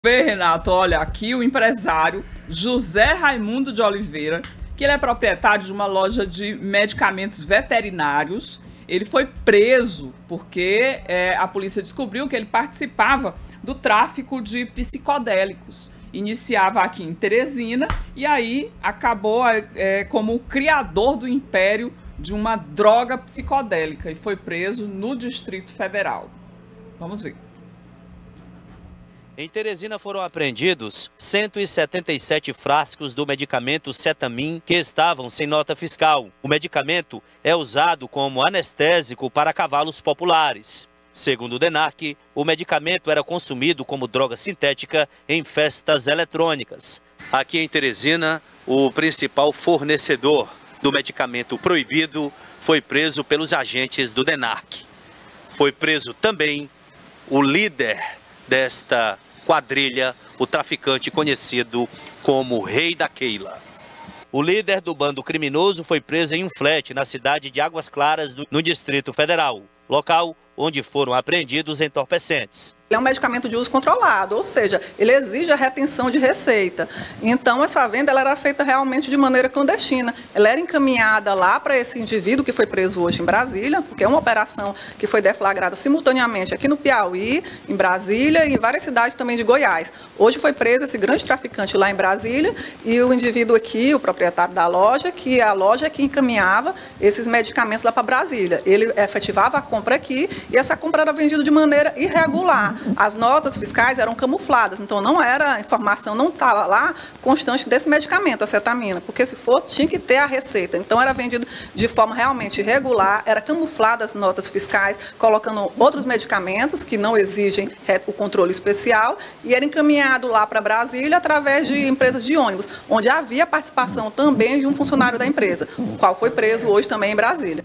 Vê, Renato, olha, aqui o empresário José Raimundo de Oliveira, que ele é proprietário de uma loja de medicamentos veterinários. Ele foi preso porque a polícia descobriu que ele participava do tráfico de psicodélicos. Iniciava aqui em Teresina e aí acabou como o criador do império de uma droga psicodélica e foi preso no Distrito Federal. Vamos ver. Em Teresina foram apreendidos 177 frascos do medicamento Cetamin que estavam sem nota fiscal. O medicamento é usado como anestésico para cavalos populares. Segundo o DENARC, o medicamento era consumido como droga sintética em festas eletrônicas. Aqui em Teresina, o principal fornecedor do medicamento proibido foi preso pelos agentes do DENARC. Foi preso também o líder desta quadrilha, o traficante conhecido como Rei da Keila. O líder do bando criminoso foi preso em um flat na cidade de Águas Claras, no Distrito Federal, local onde foram apreendidos entorpecentes. É um medicamento de uso controlado, ou seja, ele exige a retenção de receita. Então, essa venda ela era feita realmente de maneira clandestina. Ela era encaminhada lá para esse indivíduo que foi preso hoje em Brasília, porque é uma operação que foi deflagrada simultaneamente aqui no Piauí, em Brasília e em várias cidades também de Goiás. Hoje foi preso esse grande traficante lá em Brasília e o indivíduo aqui, o proprietário da loja, que a loja que encaminhava esses medicamentos lá para Brasília. Ele efetivava a compra aqui e essa compra era vendida de maneira irregular. As notas fiscais eram camufladas, então não era, a informação não estava lá constante desse medicamento, a cetamina, porque se fosse, tinha que ter a receita. Então era vendido de forma realmente irregular, era camuflada as notas fiscais, colocando outros medicamentos que não exigem o controle especial, e era encaminhado lá para Brasília através de empresas de ônibus, onde havia participação também de um funcionário da empresa, o qual foi preso hoje também em Brasília.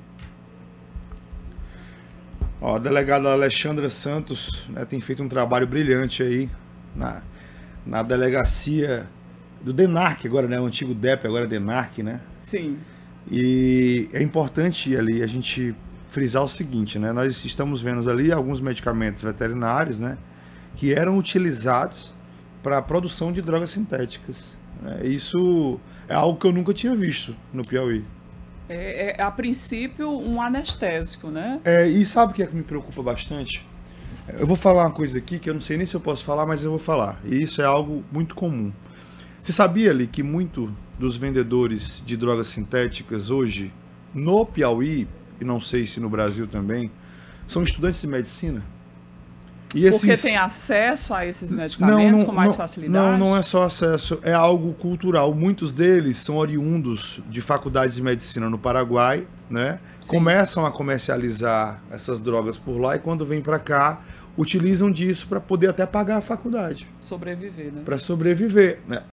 Ó, a delegada Alexandra Santos, né, tem feito um trabalho brilhante aí na delegacia do DENARC agora, né? O antigo DEP, agora é DENARC, né? Sim. E é importante ali a gente frisar o seguinte, né? Nós estamos vendo ali alguns medicamentos veterinários, né? Que eram utilizados para a produção de drogas sintéticas, né? Isso é algo que eu nunca tinha visto no Piauí. A princípio, um anestésico, né? E sabe o que é que me preocupa bastante? Eu vou falar uma coisa aqui que eu não sei nem se eu posso falar, mas eu vou falar. E isso é algo muito comum. Você sabia ali que muito dos vendedores de drogas sintéticas hoje, no Piauí, e não sei se no Brasil também, são estudantes de medicina? E porque tem acesso a esses medicamentos com mais facilidade? Não é só acesso, é algo cultural. Muitos deles são oriundos de faculdades de medicina no Paraguai, né? Sim. Começam a comercializar essas drogas por lá e quando vêm para cá, utilizam disso para poder até pagar a faculdade. Sobreviver, né? Para sobreviver, né?